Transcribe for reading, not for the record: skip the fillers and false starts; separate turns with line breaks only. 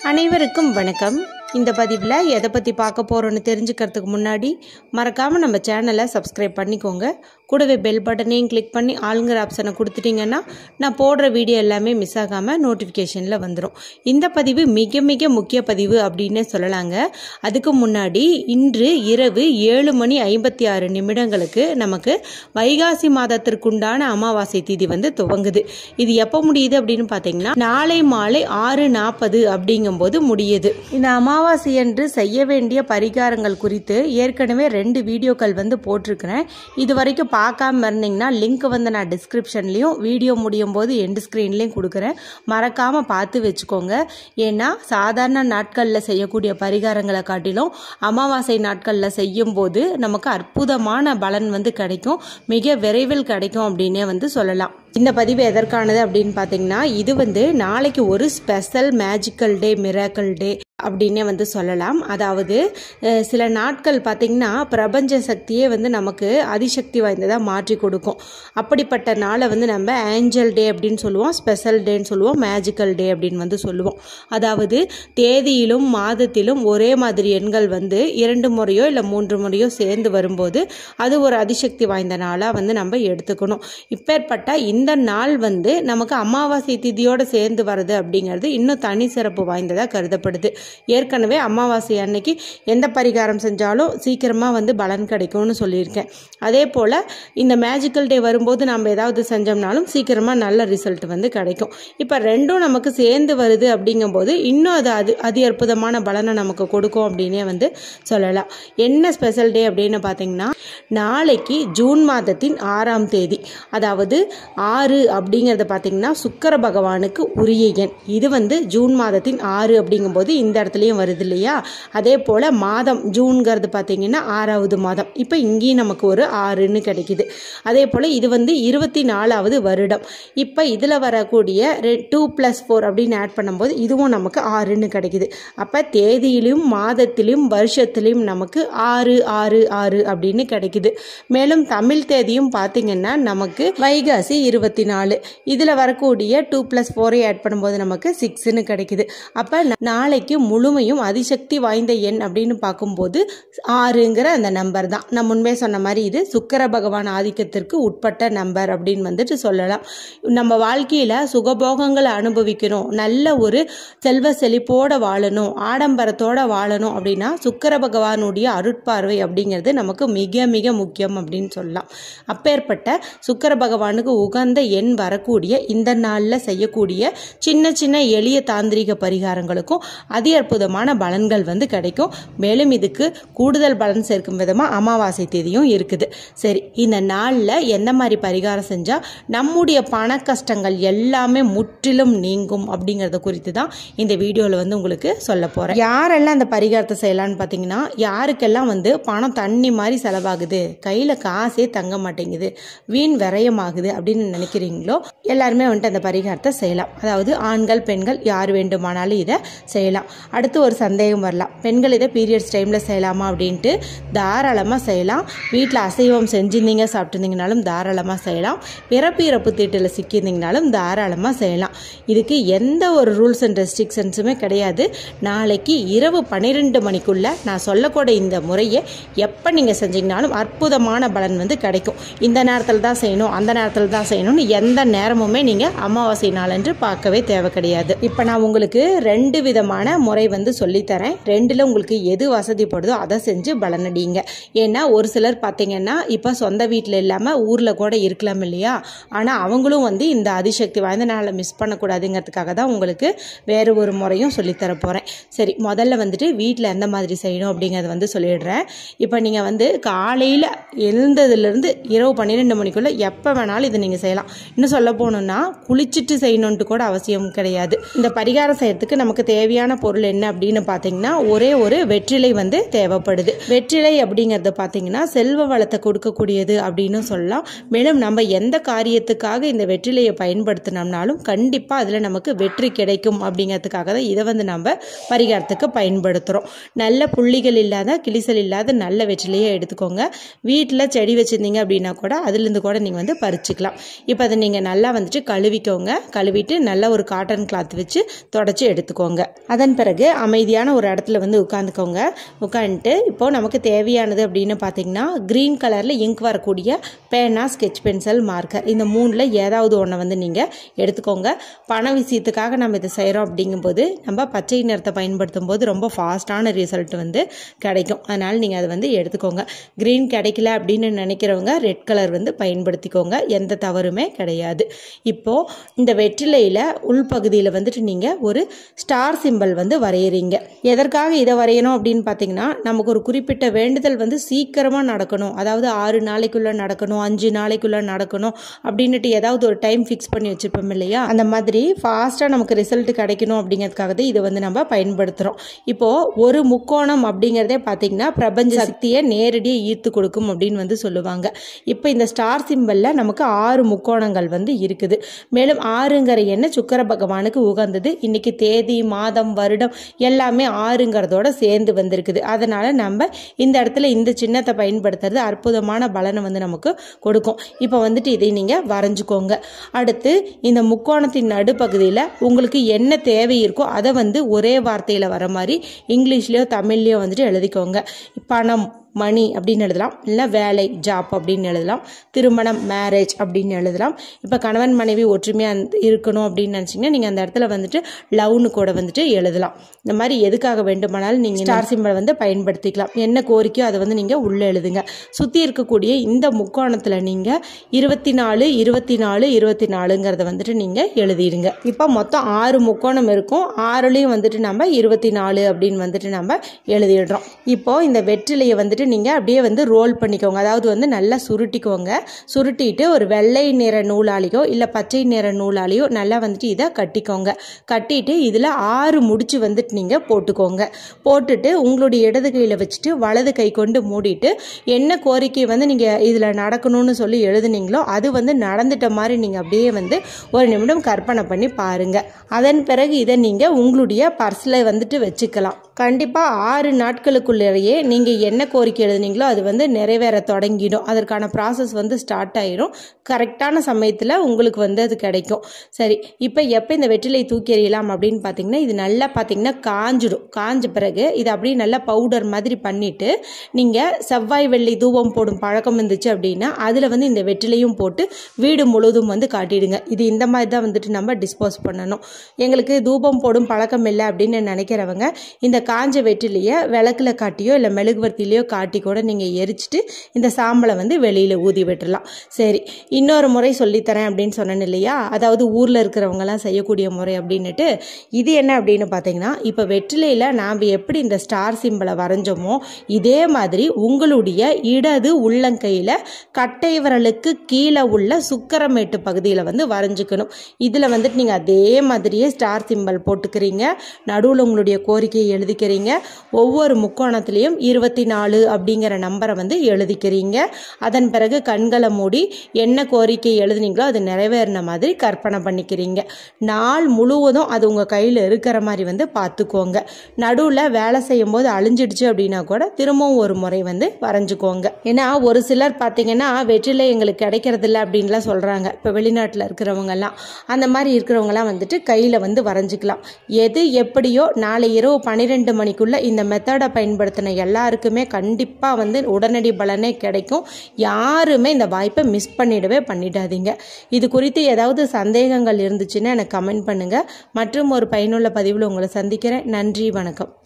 அனைவருக்கும் வணக்கம். இந்த பதிவில் எதை பற்றி பார்க்க போகிறோன்னு தெரிஞ்சுக்கிறதுக்கு முன்னாடி மறக்காமல் நம்ம சேனலை சப்ஸ்கிரைப் பண்ணிக்கோங்க. கூடவே பெல் பட்டனையும் கிளிக் பண்ணி ஆளுங்கிற ஆப்ஷனை கொடுத்துட்டிங்கன்னா நான் போடுற வீடியோ எல்லாமே மிஸ் ஆகாமல் நோட்டிஃபிகேஷனில் வந்துடும். இந்த பதிவு மிக மிக முக்கிய பதிவு அப்படின்னே சொல்லலாங்க. அதுக்கு முன்னாடி இன்று இரவு 7:56 நமக்கு வைகாசி மாதத்திற்குண்டான அமாவாசை திதி துவங்குது. இது எப்போ முடியுது அப்படின்னு பார்த்தீங்கன்னா நாளை மாலை 6:40 அப்படிங்கும்போது முடியுது. இந்த அமாவாசை அன்று செய்ய வேண்டிய பரிகாரங்கள் குறித்து ஏற்கனவே 2 வீடியோக்கள் போட்டிருக்கிறேன். இது வரைக்கும் பார்க்காம இருந்தீங்கன்னா லிங்க் நான் டிஸ்கிரிப்ஷன்லையும் வீடியோ முடியும் போது எண்ட் ஸ்க்ரீன்லையும் கொடுக்குறேன். மறக்காமல் பார்த்து வச்சுக்கோங்க. ஏன்னா சாதாரண நாட்களில் செய்யக்கூடிய பரிகாரங்களை காட்டிலும் அமாவாசை நாட்களில் செய்யும் போது நமக்கு அற்புதமான பலன் கிடைக்கும். மிக விரைவில் கிடைக்கும் அப்படின்னே சொல்லலாம். இந்த பதிவு எதற்கானது அப்படின்னு பார்த்தீங்கன்னா இது நாளைக்கு ஒரு special magical day, miracle day அப்படின்னே சொல்லலாம். அதாவது சில நாட்கள் பார்த்தீங்கன்னா பிரபஞ்ச சக்தியே நமக்கு அதிசக்தி வாய்ந்ததாக மாற்றி கொடுக்கும். அப்படிப்பட்ட நாளை நம்ம ஏஞ்சல் டே அப்படின்னு சொல்லுவோம், ஸ்பெஷல் டேன்னு சொல்லுவோம், மேஜிக்கல் டே அப்படின்னு சொல்லுவோம். அதாவது தேதியிலும் மாதத்திலும் ஒரே மாதிரி எண்கள் 2 முறையோ இல்லை 3 முறையோ சேர்ந்து வரும்போது அது ஒரு அதிசக்தி வாய்ந்த நாளாக நம்ம எடுத்துக்கணும். இப்பேற்பட்ட இந்த நாள் நமக்கு அமாவாசை திதியோடு சேர்ந்து வருது அப்படிங்கிறது இன்னும் தனி சிறப்பு வாய்ந்ததாக கருதப்படுது. ஏற்கனவே அமாவாசை அன்னைக்கு எந்த பரிகாரம் செஞ்சாலும் சீக்கிரமாக பலன் கிடைக்கும்னு சொல்லியிருக்கேன். அதே போல் இந்த மேஜிக்கல் டே வரும்போது நம்ம ஏதாவது செஞ்சோம்னாலும் சீக்கிரமாக நல்ல ரிசல்ட் கிடைக்கும். இப்போ ரெண்டும் நமக்கு சேர்ந்து வருது அப்படிங்கும்போது இன்னும் அது அதி அற்புதமான பலனை நமக்கு கொடுக்கும் அப்படின்னே சொல்லலாம். என்ன ஸ்பெஷல் டே அப்படின்னு பார்த்தீங்கன்னா நாளைக்கு ஜூன் மாதத்தின் 6ஆம் தேதி, அதாவது 6 அப்படிங்கிறத பார்த்தீங்கன்னா சுக்கிர பகவானுக்கு உரிய எண். இது ஜூன் மாதத்தின் 6 அப்படிங்கும்போது இந்த இடத்துலையும் வருது இல்லையா. அதே போல் மாதம் ஜூன்கிறது பார்த்தீங்கன்னா 6வது மாதம். இப்போ இங்கேயும் நமக்கு ஒரு 6ன்னு கிடைக்குது. அதே போல் இது 24வது வருடம். இப்போ இதில் வரக்கூடிய 2+4 அப்படின்னு ஆட் பண்ணும்போது இதுவும் நமக்கு 6ன்னு கிடைக்குது. அப்போ தேதியிலும் மாதத்திலும் வருஷத்திலும் நமக்கு 666 அப்படின்னு கிடைக்குது. மேலும் தமிழ் தேதியும் பார்த்தீங்கன்னா நமக்கு வைகாசி 24. இதில் வரக்கூடிய 2+4 ஆட் பண்ணும்போது நமக்கு 6ன்னு கிடைக்குது. அப்போ நாளைக்கு முழுமையும் அதிசக்தி வாய்ந்த எண் அப்படின்னு பார்க்கும்போது 6ங்கிற அந்த நம்பர் தான். நான் முன்பே சொன்ன மாதிரி இது சுக்கிர பகவான் ஆதிக்கத்திற்கு உட்பட்ட நம்பர் அப்படின்னு சொல்லலாம். நம்ம வாழ்க்கையில் சுகபோகங்களை அனுபவிக்கணும், நல்ல ஒரு செல்வ செழிப்போட வாழணும், ஆடம்பரத்தோட வாழணும் அப்படின்னா சுக்கிர பகவானுடைய அருட்பார்வை அப்படிங்கிறது நமக்கு மிக மிக முக்கியம் அப்படின்னு சொல்லலாம். அப்பேற்பட்ட சுக்கிர பகவானுக்கு உகந்த எண் வரக்கூடிய இந்த நாளில் செய்யக்கூடிய சின்ன சின்ன எளிய தாந்திரிக பரிகாரங்களுக்கும் அதி அற்புதமான பலன்கள் கிடைக்கும். மேலும் இதுக்கு கூடுதல் பலன் சேர்க்கும் விதமாக அமாவாசை தேதியும் இருக்குது. சரி, இந்த நாளில் எந்த மாதிரி பரிகாரம் செஞ்சால் நம்முடைய பண கஷ்டங்கள் எல்லாமே முற்றிலும் நீங்கும் அப்படிங்கிறத குறித்து தான் இந்த வீடியோவில் உங்களுக்கு சொல்ல போகிறேன். யாரெல்லாம் அந்த பரிகாரத்தை செய்யலான்னு பார்த்தீங்கன்னா யாருக்கெல்லாம் பணம் தண்ணி மாதிரி செலவாகுது, கையில் காசே தங்க மாட்டேங்குது, வீண் விரயமாகுது அப்படின்னு நினைக்கிறீங்களோ எல்லாருமே அந்த பரிகாரத்தை செய்யலாம். அதாவது ஆண்கள் பெண்கள் யார் வேண்டுமானாலும் இதை செய்யலாம். அடுத்து ஒரு சந்தேகம் வரலாம், பெண்கள் இதை பீரியட்ஸ் டைமில் செய்யலாமா அப்படின்ட்டு. தாராளமாக செய்யலாம். வீட்டில் அசைவம் செஞ்சிருந்தீங்க சாப்பிட்டுருந்தீங்கனாலும் தாராளமாக செய்யலாம். பிறப்பு இறப்பு தீட்டில் சிக்கியிருந்தீங்கனாலும் தாராளமாக செய்யலாம். இதுக்கு எந்த ஒரு ரூல்ஸ் அண்ட் ரெஸ்ட்ரிக்ஷன்ஸுமே கிடையாது. நாளைக்கு இரவு 12 மணிக்குள்ளே நான் சொல்லக்கூடிய இந்த முறையை எப்போ நீங்கள் செஞ்சீங்கனாலும் அற்புதமான பலன் கிடைக்கும். இந்த நேரத்தில் தான் செய்யணும், அந்த நேரத்தில் தான் செய்யணும்னு எந்த நேரமுமே நீங்கள் அமாவாசை நாளன்று பார்க்கவே தேவை கிடையாது. இப்போ நான் உங்களுக்கு 2 விதமான முறை சொல்லித்தரேன். 2ல் உங்களுக்கு எது வசதிப்படுதோ அதை செஞ்சு பலனடிங்க. ஏன்னா ஒரு சிலர் பார்த்தீங்கன்னா இப்போ சொந்த வீட்டில் இல்லாமல் ஊரில் கூட இருக்கலாம் இல்லையா. ஆனால் அவங்களும் இந்த அதிசக்தி வாய்ந்த நாளை மிஸ் பண்ணக்கூடாதுங்கிறதுக்காக தான் உங்களுக்கு வேறு ஒரு முறையும் சொல்லித்தர போகிறேன். சரி, முதல்ல வீட்டில் எந்த மாதிரி செய்யணும் அப்படிங்கிறத சொல்லிடுறேன். இப்போ நீங்கள் காலையில் எழுந்ததுலேருந்து இரவு 12 மணிக்குள்ளே எப்போ வேணாலும் இதை நீங்கள் செய்யலாம். இன்னும் சொல்ல போகணுன்னா குளிச்சுட்டு செய்யணுன்ட்டு கூட அவசியம் கிடையாது. இந்த பரிகாரம் செய்யறதுக்கு நமக்கு தேவையான பொருள் என்ன அப்படின்னு பார்த்தீங்கன்னா ஒரே ஒரு வெற்றிலை தேவைப்படுது. வெற்றிலை அப்படிங்கிறது பார்த்தீங்கன்னா செல்வ வளத்தை கொடுக்கக்கூடியது அப்படின்னு சொல்லலாம். மேலும் நம்ம எந்த காரியத்துக்காக இந்த வெற்றிலையை பயன்படுத்தினோம்னாலும் கண்டிப்பாக அதில் நமக்கு வெற்றி கிடைக்கும் அப்படிங்கிறதுக்காக தான் இதை நம்ம பரிகாரத்துக்கு பயன்படுத்துகிறோம். நல்ல புள்ளிகள் இல்லாத கிளிசல் இல்லாத நல்ல வெற்றிலையை எடுத்துக்கோங்க. வீட்டில் செடி வச்சுருந்தீங்க அப்படின்னா கூட அதுலேருந்து கூட நீங்கள் பறிச்சுக்கலாம். இப்போ அதை நீங்கள் நல்லா கழுவிக்கோங்க. கழுவிட்டு நல்ல ஒரு காட்டன் கிளாத் வச்சு தொடச்சி எடுத்துக்கோங்க. அதன் பிறகு பிறகு அமைதியான ஒரு இடத்துல வந்து உட்காந்துக்கோங்க. உட்காந்துட்டு இப்போ நமக்கு தேவையானது அப்படின்னு பார்த்தீங்கன்னா க்ரீன் கலரில் இங்க் வரக்கூடிய பேனா, ஸ்கெட்ச் பென்சில், மார்க்கர் இந்த 3ல் ஏதாவது ஒன்றை வந்து நீங்கள் எடுத்துக்கோங்க. பண விஷயத்துக்காக நம்ம இதை செய்கிறோம் அப்படிங்கும்போது நம்ம பச்சை நிறத்தை பயன்படுத்தும் போது ரொம்ப ஃபாஸ்டான ரிசல்ட் வந்து கிடைக்கும். அதனால் நீங்கள் அதை வந்து எடுத்துக்கோங்க. க்ரீன் கிடைக்கல அப்படின்னு நினைக்கிறவங்க ரெட் கலர் வந்து பயன்படுத்திக்கோங்க. எந்த தவறுமே கிடையாது. இப்போது இந்த வெற்றிலையில் உள்பகுதியில் வந்துட்டு நீங்கள் ஒரு ஸ்டார் சிம்பல் வந்து வரைகிறீங்க. எதற்காக இதை வரையணும் அப்படின்னு பார்த்தீங்கன்னா நமக்கு ஒரு குறிப்பிட்ட வேண்டுதல் வந்து சீக்கிரமாக நடக்கணும், அதாவது 6 நாளைக்குள்ளே நடக்கணும், 5 நாளைக்குள்ளே நடக்கணும் அப்படின்ட்டு ஏதாவது ஒரு டைம் ஃபிக்ஸ் பண்ணி வச்சுருப்போம் இல்லையா, அந்த மாதிரி ஃபாஸ்ட்டாக நமக்கு ரிசல்ட் கிடைக்கணும் அப்படிங்கிறதுக்காக தான் இதை வந்து நம்ம பயன்படுத்துகிறோம். இப்போது ஒரு முக்கோணம் அப்படிங்கிறதே பார்த்தீங்கன்னா பிரபஞ்ச சக்தியை நேரடியாக ஈர்த்து கொடுக்கும் அப்படின்னு வந்து சொல்லுவாங்க. இப்போ இந்த ஸ்டார் சிம்பலில் நமக்கு 6 முக்கோணங்கள் வந்து இருக்குது. மேலும் 6ங்கிற எண்ணெய் சுக்கிர பகவானுக்கு உகந்தது. இன்னைக்கு தேதி, மாதம், வருடம் எல்லாமே 6ங்கிறதோட சேர்ந்து வந்திருக்குது. அதனால நம்ம இந்த இடத்துல இந்த சின்னத்தை பயன்படுத்துறது அற்புதமான பலனை வந்து நமக்கு கொடுக்கும். இப்போ வந்துட்டு இதை நீங்கள் வரைஞ்சிக்கோங்க. அடுத்து இந்த முக்கோணத்தின் நடுப்பகுதியில் உங்களுக்கு என்ன தேவை இருக்கோ அதை வந்து ஒரே வார்த்தையில் வர மாதிரி இங்கிலீஷ்லேயோ தமிழ்லையோ வந்துட்டு எழுதிக்கோங்க. பணம், மணி அப்படின்னு எழுதலாம், இல்லை வேலை, ஜாப் அப்படின்னு எழுதலாம், திருமணம், மேரேஜ் அப்படின்னு எழுதலாம். இப்போ கணவன் மனைவி ஒற்றுமையாக இருக்கணும் அப்படின்னு நினச்சிங்கன்னா நீங்கள் அந்த இடத்துல வந்துட்டு லவ்னு கூட வந்துட்டு எழுதலாம். இந்த மாதிரி எதுக்காக வேண்டுமானாலும் நீங்கள் ஸ்டார் சிம்பல் வந்து பயன்படுத்திக்கலாம். என்ன கோரிக்கையோ அதை வந்து நீங்கள் உள்ளே எழுதுங்க. சுற்றி இருக்கக்கூடிய இந்த முக்கோணத்தில் நீங்கள் 24 24 24ங்கிறத வந்துட்டு நீங்கள் எழுதிடுங்க. இப்போ மொத்தம் 6 முக்கோணம் இருக்கும். 6லையும் வந்துட்டு நம்ம 24 அப்படின்னு வந்துட்டு நம்ம எழுதிடுறோம். இப்போ இந்த வெற்றிலையை வந்துட்டு நீங்கள் அப்படியே வந்து ரோல் பண்ணிக்கோங்க. அதாவது வந்து நல்லா சுருட்டிக்கோங்க. சுருட்டிட்டு ஒரு வெள்ளை நிற நூலாலேயோ இல்லை பச்சை நிற நூலாலேயோ நல்லா வந்துட்டு இதை கட்டிக்கோங்க. கட்டிட்டு இதில் 6 முடிச்சு வந்துட்டு நீங்கள் போட்டுக்கோங்க. போட்டுட்டு உங்களுடைய இடது கையில் வச்சுட்டு வலது கை கொண்டு மூடிட்டு என்ன கோரிக்கை வந்து நீங்கள் இதில் நடக்கணும்னு சொல்லி எழுதுனீங்களோ அது வந்து நடந்துட்ட மாதிரி நீங்கள் அப்படியே வந்து ஒரு நிமிடம் கற்பனை பண்ணி பாருங்கள். அதன் பிறகு இதை நீங்கள் உங்களுடைய பர்ஸில் வந்துட்டு வச்சுக்கலாம். கண்டிப்பாக 6 நாட்களுக்குள்ளேயே நீங்கள் என்ன கோரிக்கை எழுதுனீங்களோ அது வந்து நிறைவேற தொடங்கிடும். அதற்கான ப்ராசஸ் வந்து ஸ்டார்ட் ஆயிரும். கரெக்டான சமயத்தில் உங்களுக்கு வந்து அது கிடைக்கும். சரி, இப்போ எப்போ இந்த வெற்றிலை தூக்கி எறியலாம் அப்படின்னு பார்த்தீங்கன்னா இது நல்லா பார்த்தீங்கன்னா காஞ்சிடும். காஞ்ச பிறகு இது அப்படியே நல்லா பவுடர் மாதிரி பண்ணிவிட்டு நீங்கள் செவ்வாய் வெள்ளி தூபம் போடும் பழக்கம் இருந்துச்சு அப்படின்னா அதில் வந்து இந்த வெற்றிலையும் போட்டு வீடு முழுவதும் வந்து காட்டிடுங்க. இது இந்த மாதிரி தான் வந்துட்டு நம்ம டிஸ்போஸ் பண்ணணும். எங்களுக்கு தூபம் போடும் பழக்கம் இல்லை அப்படின்னு நினைக்கிறவங்க இந்த காஞ்ச வெற்றிலையை விளக்கில் காட்டியோ இல்லை மெழுகுவர்த்திலையோ காட்டி கூட நீங்கள் எரிச்சிட்டு இந்த சாம்பலை வந்து வெளியில் ஊதி விட்டுடலாம். சரி, இன்னொரு முறை சொல்லித்தரேன் அப்படின்னு சொன்னேன் இல்லையா, அதாவது ஊரில் இருக்கிறவங்கலாம் செய்யக்கூடிய முறை அப்படின்னுட்டு. இது என்ன அப்படின்னு பார்த்தீங்கன்னா இப்போ வெற்றிலையில் நாம் எப்படி இந்த ஸ்டார் சிம்பலை வரைஞ்சோமோ இதே மாதிரி உங்களுடைய இடது உள்ளங்கையில் கட்டை விரலுக்கு கீழே உள்ள சுக்கரமேட்டு பகுதியில் வந்து வரைஞ்சிக்கணும். இதில் வந்துட்டு நீங்கள் அதே மாதிரியே ஸ்டார் சிம்பல் போட்டுக்கிறீங்க. நடுவில் உங்களுடைய கோரிக்கையை எழுதிக்கிறீங்க. ஒவ்வொரு முக்கோணத்திலையும் 24 அப்படிங்கிற நம்பரை வந்து எழுதிக்கிறீங்க. அதன் பிறகு கண்களை மூடி என்ன கோரிக்கை எழுதுனீங்களோ அது நிறைவேறின மாதிரி கற்பனை பண்ணிக்கிறீங்க. நாள் முழுவதும் அது உங்கள் கையில் இருக்கிற மாதிரி வந்து பார்த்துக்கோங்க. நடுவில் வேலை செய்யும் போது அழிஞ்சிடுச்சு அப்படின்னா கூட திரும்பவும் ஒரு முறை வந்து வரைஞ்சிக்கோங்க. ஏன்னா ஒரு சிலர் பார்த்தீங்கன்னா வெற்றிலை எங்களுக்கு கிடைக்கிறது இல்லை அப்படின்லாம் சொல்கிறாங்க. இப்போ வெளிநாட்டில் இருக்கிறவங்கலாம் அந்த மாதிரி இருக்கிறவங்கலாம் வந்துட்டு கையில் வந்து வரைஞ்சிக்கலாம். எது எப்படியோ நாளை இரவு 12 மணிக்குள்ளே இந்த மெத்தடை பயன்படுத்தின எல்லாருக்குமே கண்டிப்பாக வந்து உடனடி பலனே கிடைக்கும். யாருமே இந்த வாய்ப்பை மிஸ் பண்ணிடாதீங்க. இது குறித்து ஏதாவது சந்தேகங்கள் இருந்துச்சுன்னா எனக்கு கமெண்ட் பண்ணுங்கள். மற்றும் ஒரு பயனுள்ள பதிவில் உங்களை சந்திக்கிறேன். நன்றி, வணக்கம்.